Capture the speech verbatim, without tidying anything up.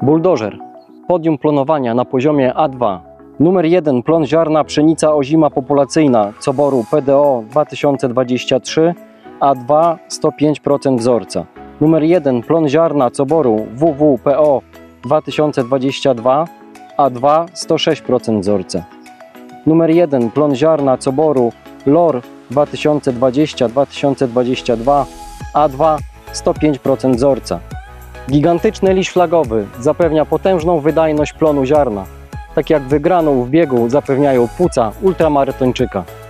Buldożer. Podium plonowania na poziomie A dwa. Numer jeden. Plon ziarna pszenica ozima populacyjna coboru P D O dwa tysiące dwadzieścia trzy, A dwa sto pięć procent wzorca. Numer jeden. Plon ziarna coboru W W P O dwa tysiące dwadzieścia dwa, A dwa sto sześć procent wzorca. Numer jeden. Plon ziarna coboru L O R dwa tysiące dwadzieścia do dwa tysiące dwudziestego drugiego, A dwa sto pięć procent wzorca. Gigantyczny liść flagowy zapewnia potężną wydajność plonu ziarna, tak jak wygraną w biegu zapewniają płuca ultramaratończyka.